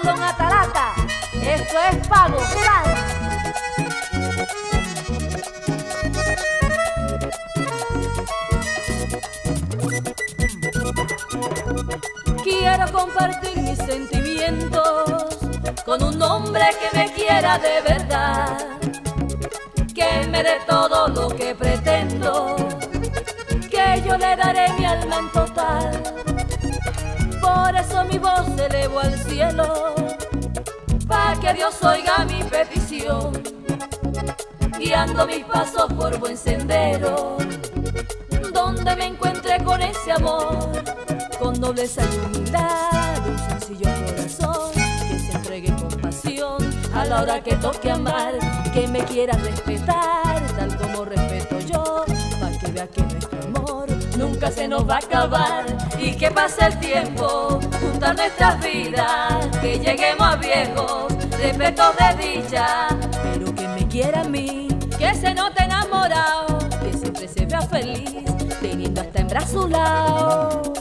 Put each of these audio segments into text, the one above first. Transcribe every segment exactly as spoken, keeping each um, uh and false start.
con Atalata. Esto es pa' gozar. Quiero compartir mis sentimientos con un hombre que me quiera de verdad, que me dé todo lo que pretendo, que yo le daré mi alma en total. Por eso mi voz elevo al cielo, pa' que Dios oiga mi petición, guiando mis pasos por buen sendero, donde me encuentre con ese amor, con nobleza y humildad, un sencillo corazón que se entregue con pasión a la hora que toque amar, que me quiera respetar tal como respeto yo, pa' que vea que nuestro amor nunca se nos va a acabar, y que pase el tiempo junto a nuestras vidas, que lleguemos a viejos, repletos de dicha, pero que me quiera a mí, que se note enamorado, que siempre se vea feliz, teniendo hasta en brazo un lado.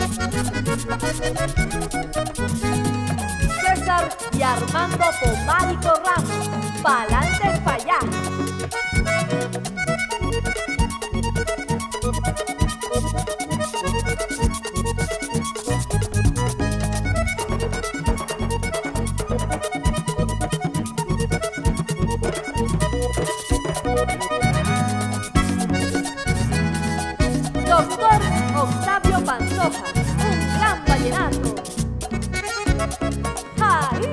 César y Armando Pomárico Ramos, pa'lante pa' allá. Doctor Octavio Pantoja, un gran vallenato. ¡Ay!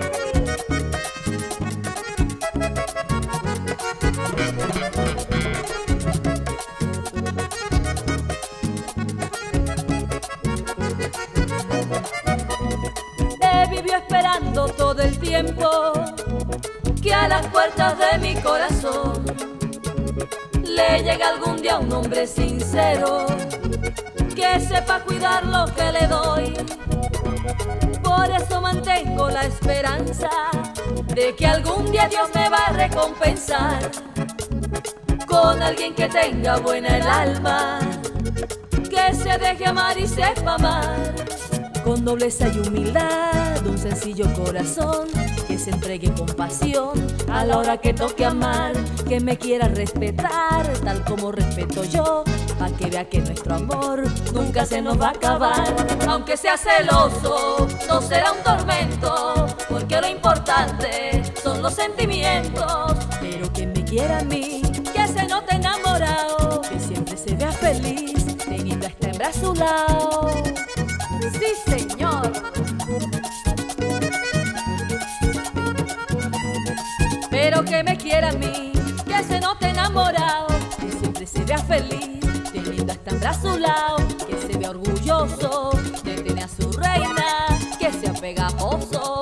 He vivido esperando todo el tiempo que a las puertas de mi corazón le llegue algún día un hombre sincero, que sepa cuidar lo que le doy. Por eso mantengo la esperanza de que algún día Dios me va a recompensar con alguien que tenga buena el alma, que se deje amar y sepa amar, con nobleza y humildad, un sencillo corazón que se entregue con pasión a la hora que toque amar, que me quiera respetar tal como respeto yo, pa' que vea que nuestro amor nunca se nos va a acabar. Aunque sea celoso, no será un tormento, porque lo importante son los sentimientos, pero que me quiera a mí, que se note enamorado, que siempre se vea feliz, teniendo hasta en brazo un lado. Sí, señor. Pero que me quiera a mí, que se note enamorado, que siempre se vea feliz, teniendo hasta en brazo un lado, que se vea orgulloso de tener a su reina, que sea pegajoso